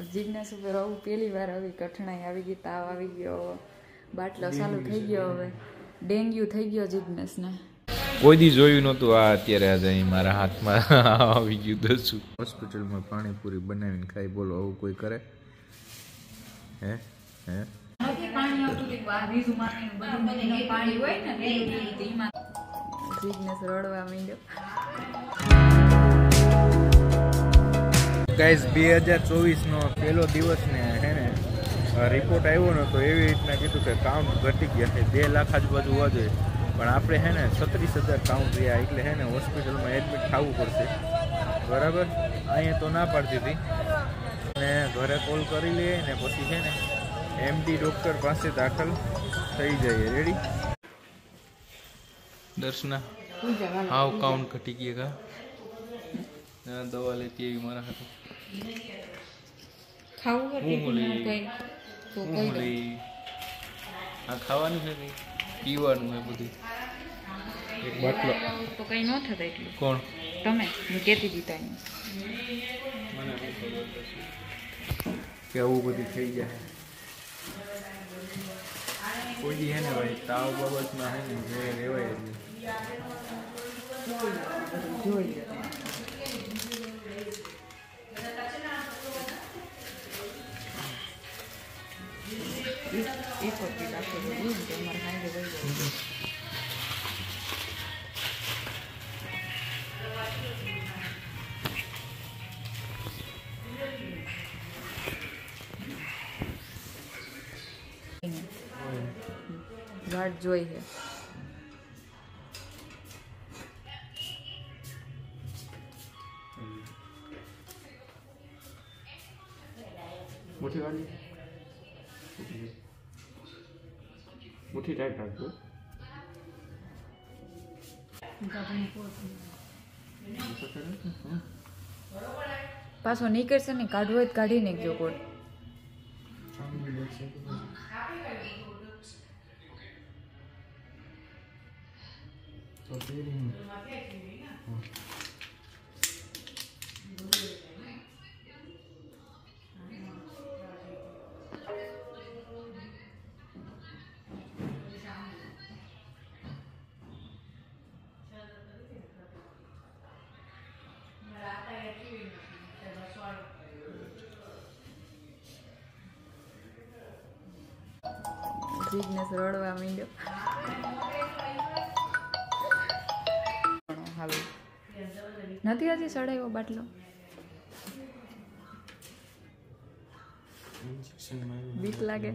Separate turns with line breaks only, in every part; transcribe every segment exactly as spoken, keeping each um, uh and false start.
જીજ્ઞાસ ઉપર આવું પહેલી વાર આવી કઠણાઈ આવી ગઈ, તાવ આવી ગયો, બાટલો ચાલુ થઈ ગયો, હવે ડેન્ગ્યુ થઈ ગયો જીજ્ઞાસને.
કોઈ દી જોયું નહોતું, આ અત્યારે આજે અહીં મારા હાથમાં આવી ગયું દસું. હોસ્પિટલમાં પાણીપુરી બનાવીને ખાઈ, બોલો આવું કોઈ કરે? હે હે
પાણી આવતું પાણી હોય ને જીજ્ઞાસ રડવા માંડ્યો.
ગાઈઝ બે હજાર ચોવીસનો પહેલો દિવસ ને હે ને રિપોર્ટ આવ્યો ને તો એવી રીતના કીધું કે કાઉન્ટ ઘટી ગયા છે, બે લાખ આજુબાજુ હોવા જોઈએ, પણ આપણે હે ને છત્રીસ હજાર કાઉન્ટ રહ્યા, એટલે હે ને હોસ્પિટલમાં એડમિટ થવું પડશે. બરાબર, અહીંયા તો ના પાડતી હતી ને ઘરે કોલ કરી લઈએ ને પછી છે ને એમડી ડૉક્ટર પાસે દાખલ થઈ જઈએ. રેડી દર્શના? હાવ કાઉન્ટ ઘટી ગયા કા? દવા લેતી એવી મારા હાથે આ ખાવાનું છે કઈ પીવાનું છે બધું? એક બાટલો
તો કઈ ન થતા એટલું.
કોણ?
તમે. હું કહેતી હતી તને
મને કે આવું બધું થઈ જાય. કોઈ દી હે ને ભાઈ તાવ બાબતમાં હે ને જે રહેવાય જ
જોઈ એક વખત રાખે અમારે હાઈવે ગઈ વાટ જોઈ છે.
મુઠ્ઠી વાળી મુઠ્ઠી ટાઈટ રાખજો.
પાછો નીકળશે ને, કાઢવો હોય તો કાઢી નાખજો કોટ. જીજ્ઞાસ રડવા માંડ્યો. નથી હજી સડાયો બાટલો? બીક લાગે?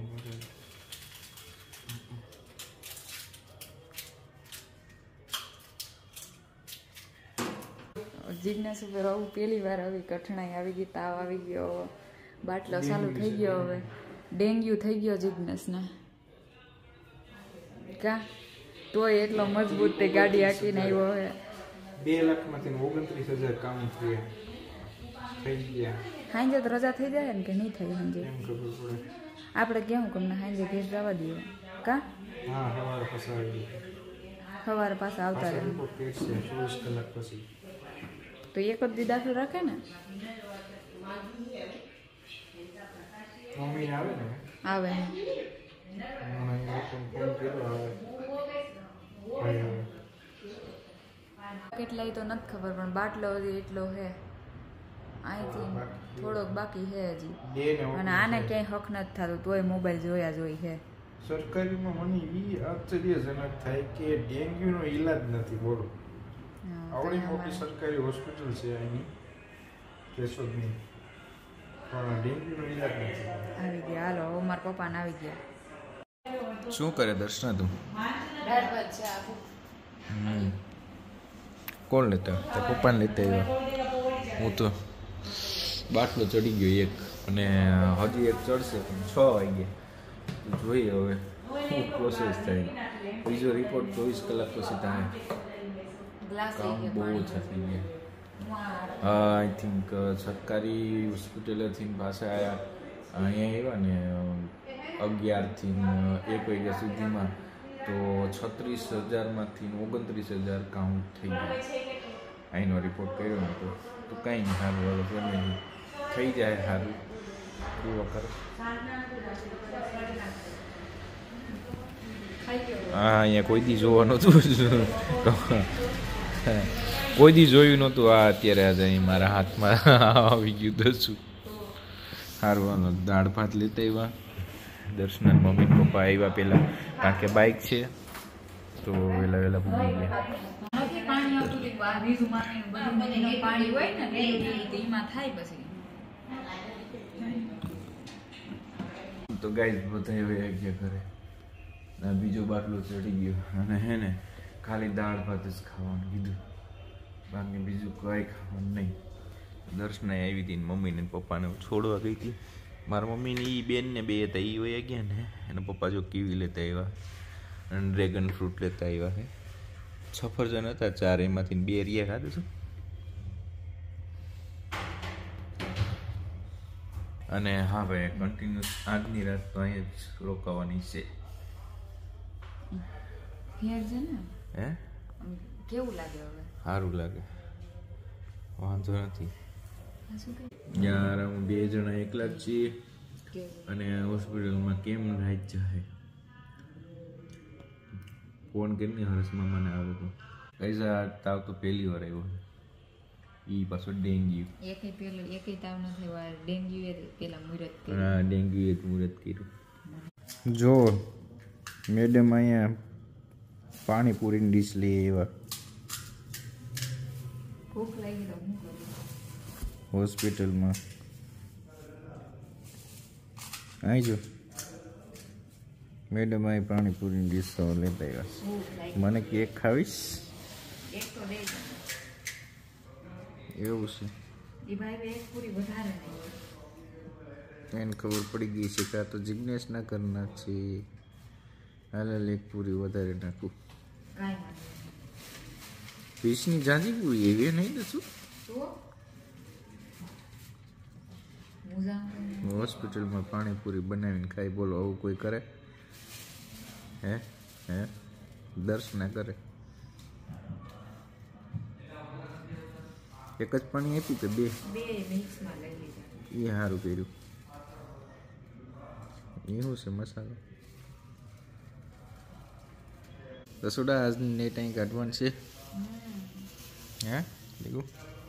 જીજ્ઞાસ ઉપર આવું પહેલી વાર આવી કઠણાઈ આવી ગઈ, તાવ આવી ગયો, બાટલો ચાલુ થઈ ગયો, હવે ડેન્ગ્યુ થઈ ગયો જીજ્ઞાસને. કા તોય એટલો મજબૂત તે ગાડી હાકીને આવ્યો હે.
બે લાખ માંથી ઓગણત્રીસ હજાર કામ થઈ ગયા.
હાંજે તો રજા થઈ જાય ને કે નહીં થઈ? હાંજે આપણે કેવું તમને હાંજે ઘેર જવા દઈએ કા?
હા, સવારે પાછા
સવારે પાછા આવતા રહે
ચોવીસ કલાક પછી
તો એક જ દી દાખલ રાખે ને?
મમ્મી આવે ને?
આવે. કેટલાય તો નથી ખબર, પણ બાટલો હજી એટલો હે, અહીંથી થોડોક બાકી હે હજી, અને આને ક્યાંય હક નથી થતું તોય મોબાઈલ જોયા જોઈ હે.
સરકારીમાં મને ઈ આશ્ચર્યજનક થાય કે ડેન્ગ્યુનો ઈલાજ નથી. બોલો, આવડી મોટી સરકારી હોસ્પિટલ છે અહીંની કેશોદની, પણ ડેન્ગ્યુનો ઈલાજ નથી.
આવી ગયા. હાલો હવે મારા પપ્પાને આવી ગયા.
શું કરે દર્શના તું?
દાળ ભાત છે.
હમ કોણ લેતા? તો પપ્પાને લેતા આવ્યા. હું તો બાટલો ચડી ગયો એક, અને હજી એક ચડશે, પણ છ વાગ્યા. જોઈએ હવે શું પ્રોસેસ થાય. બીજો રિપોર્ટ ચોવીસ કલાક પછી થાય. કામ બહુ ઓછા થઈ ગયા. હા, આઈ થિંક સરકારી હોસ્પિટલેથી પાસે આવ્યા, અહીંયા આવ્યા ને અગિયારથી એક વાગ્યા સુધીમાં તો છત્રીસ હજારમાંથી ઓગણત્રીસ હજાર કાઉન્ટ થઈ ગયા. અહીંનો રિપોર્ટ કર્યો ને તો તો કાંઈ નહીં, સારું હવે ફેમિલી થઈ જાય સારું. પીવો કરે. હા અહીંયા કોઈ દી જોવા નહોતું, કોઈ દી જોયું નહોતું. આ અત્યારે આજે અહીં મારા હાથમાં આવી ગયું દસું. સારું દાળ ભાત લેતા આવ્યા. દર્શન મમ્મી પપ્પા આવ્યા પહેલાં, કારણ કે બાઇક છે તો વહેલા વહેલા પૂરી ગયા. તો ગાઈસ બધા હવે ગયા ઘરે. બીજો બાટલો ચડી ગયો અને હે ને ખાલી દાળ ભાત જ ખાવાનું કીધું, બાકી બીજું કંઈ ખાવાનું નહીં. દર્શના આવી હતી મમ્મીને પપ્પાને છોડવા ગઈ હતી. મારા મમ્મીને એ બેન ને બે હતા, એ વયા ગયા ને એના પપ્પા જો કીવી લેતા આવ્યા અને ડ્રેગન ફ્રૂટ લેતા આવ્યા છે. સફરજન હતા ચાર, એમાંથી બે રિયા ખાધું છું. અને હા ભાઈ કન્ટિન્યુઅસ આજની રાત તો અહીંયા જ રોકાવાની છે.
હે
કેવું લાગે હવે? સારું લાગે, વાંધો નથી. યાર હું બે જણા એકલા જ છીએ અને હોસ્પિટલમાં કેમ રાત જાય. ફોન કરીને હર્ષ મામાને આવે તો કઈ તાવ તો પહેલી વાર આવ્યો, ઈ પાછો ડેન્ગ્યુ.
એકે પેલો એકે તાવ ન થયો, ડેન્ગ્યુ એ પેલા મુરત કર્યું.
હા ડેન્ગ્યુ એ મુરત કર્યું. જો મેડમ અહીંયા પાણીપુરીની ડીશ લઈ આવ્યા.
ભૂખ લાગી તો હું કરું
હોસ્પિટલમાં. અહીં જો મેડમ અહીં પાણીપુરીની ડીશ તો લેતા આવ્યા. મને કેક ખાવીશ એવું છે. એને ખબર પડી ગઈ છે કે આ તો જિજ્ઞેસ ના કરના છે. હાલ એક પૂરી વધારે નાખું. ફિશની જાજી પૂરી એવી નહીં દસું. હોસ્પિટલમાં પાણીપુરી બનાવીને ખાઈ, બોલો આવું કોઈ કરે? હે હે દર્શના કરે? એક જ પાણી આપ્યું કે બે? એ સારું કર્યું. એવું છે મસાલો. રસોડા આજની નેટ અહીં કાઢવાનું છે. હે દેખું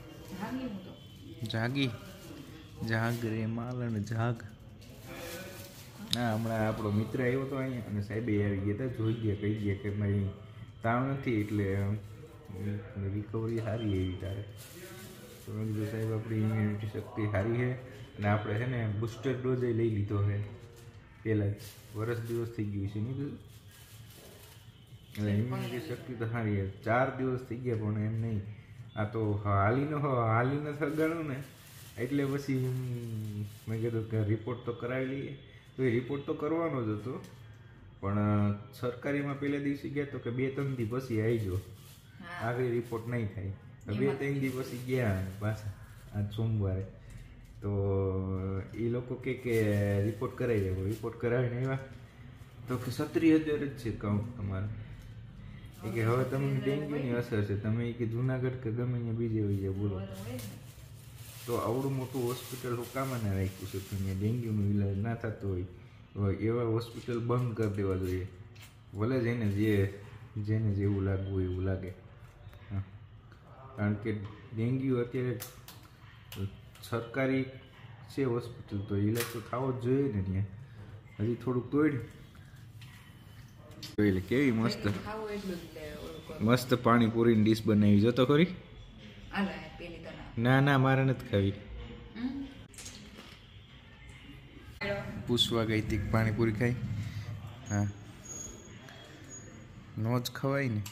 જાગી જાગ રે માલણ જાગ. હા હમણાં આપણો મિત્ર આવ્યો હતો અહીંયા અને સાહેબે આવી ગયા હતા, જોઈ ગયા, કહી ગયા કે મારી તાવ નથી એટલે રિકવરી સારી એવી તારે. તો મેં કીધું સાહેબ આપણી ઇમ્યુનિટી શક્તિ સારી છે અને આપણે છે ને બુસ્ટર ડોઝ લઈ લીધો છે પહેલાં જ, વરસ દિવસ થઈ ગયું છે નહીં કીધું. એટલે ઇમ્યુનિટી શક્તિ તો સારી છે. ચાર દિવસ થઈ ગયા પણ એમ નહીં, આ તો હાલીનો હાલીને સગાડું ને એટલે પછી મેં કીધું કે રિપોર્ટ તો કરાવી લઈએ. તો એ રિપોર્ટ તો કરવાનો જ હતો પણ સરકારીમાં પહેલા દિવસે ગયા તો કે બે ત્રણ દી પછી આવજો, આગળ રિપોર્ટ નહીં થાય. બે ત્રણ દી પછી ગયા પાછા આજ સોમવારે, તો એ લોકો કે કે રિપોર્ટ કરાવી દેવો. રિપોર્ટ કરાવીને આવ્યા તો કે સત્રીસ હજાર જ છે કાઉન્ટ તમારે. એ કે હવે તમને ડેન્ગ્યુની અસર છે, તમે એ કે જુનાગઢ કે ગમે અહીંયા બીજે હોય જાય બોલો. તો આવડું મોટું હોસ્પિટલ હુકામાને રાખ્યું છે તો અહીંયા ડેન્ગ્યુનું ઇલાજ ના થતો હોય એવા હોસ્પિટલ બંધ કરી દેવા જોઈએ. ભલે જેને જે જેને જેવું લાગવું હોય એવું લાગે. હા કારણ કે ડેન્ગ્યુ અત્યારે સરકારી છે હોસ્પિટલ તો ઇલાજ તો થવો જ જોઈએ ને. ત્યાં હજી થોડુંક તોડ જોઈ લે કેવી મસ્ત મસ્ત પાણીપુરીની ડીશ બનાવી. જો તો ખરી. ના ના મારે નથી ખાવી. પૂછવા ગઈ હતી પાણીપુરી ખાઈ. હા નો જ ખવાય ને.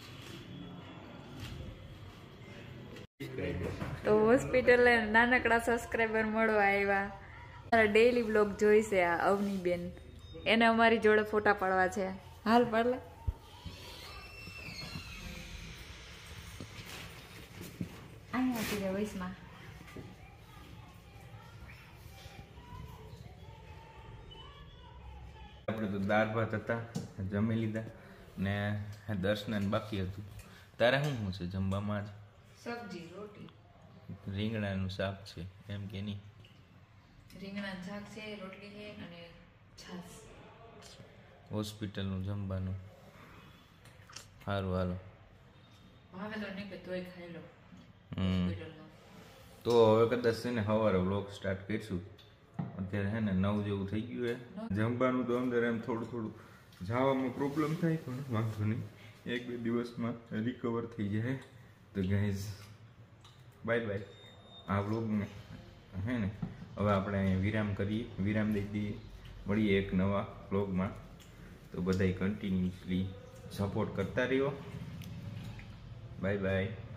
તો હોસ્પિટલ નાનકડા સબસ્ક્રાઈબર મળવા આવ્યા. મારા ડેઈલી બ્લોગ જોઈશે આ અવની બેન, એને અમારી જોડે ફોટા પાડવા છે. હાલ પાડલે અહીંયા હતી વૈશમાં.
આપણે તો દાળ ભાત હતા જમી લીધા ને દર્શન બાકી હતું. તારે શું શું છે જમવામાં? જ
સબ્જી રોટી
રીંગણાનું શાક છે એમ કે નહીં?
રીંગણા શાક છે, રોટલી છે અને છાશ.
હોસ્પિટલનું જમવાનું સારું હાલો.
ભાવે તો નહીં કે તોય ખાઈ લો.
હમ તો હવે કદાચ છે ને સવારે વ્લોગ સ્ટાર્ટ કરીશું. અત્યારે છે ને નવ જેવું થઈ ગયું છે. જમવાનું તો અંદર એમ થોડું થોડું જવામાં પ્રોબ્લેમ થાય પણ વાંધો નહીં, એક બે દિવસમાં રિકવર થઈ જાય. તો ગાઈઝ બાય બાય. આ વ્લોગને હે ને હવે આપણે અહીંયા વિરામ કરીએ, વિરામ દઈ દઈએ. મળીએ એક નવા વ્લોગમાં. તો બધાય કન્ટિન્યુઅસલી સપોર્ટ કરતા રહ્યો. Bye by.